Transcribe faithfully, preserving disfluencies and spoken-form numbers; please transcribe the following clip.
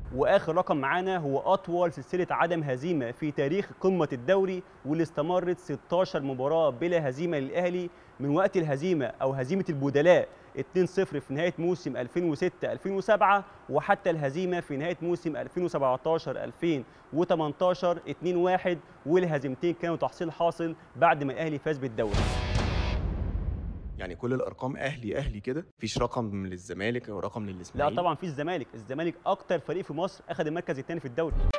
واخر رقم معانا هو اطول سلسله عدم هزيمه في تاريخ قمه الدوري، واللي استمرت ستاشر مباراه بلا هزيمه للاهلي من وقت الهزيمه او هزيمه البدلاء اتنين صفر في نهايه موسم ألفين وستة ألفين وسبعة، وحتى الهزيمه في نهايه موسم ألفين وسبعتاشر ألفين وتمنتاشر اتنين واحد، والهزيمتين كانوا تحصيل حاصل بعد ما الاهلي فاز بالدوري. يعني كل الارقام اهلي اهلي كده، مفيش رقم للزمالك او رقم لا للاسماعيلي؟ طبعا في الزمالك، الزمالك اكتر فريق في مصر اخذ المركز الثاني في الدوري.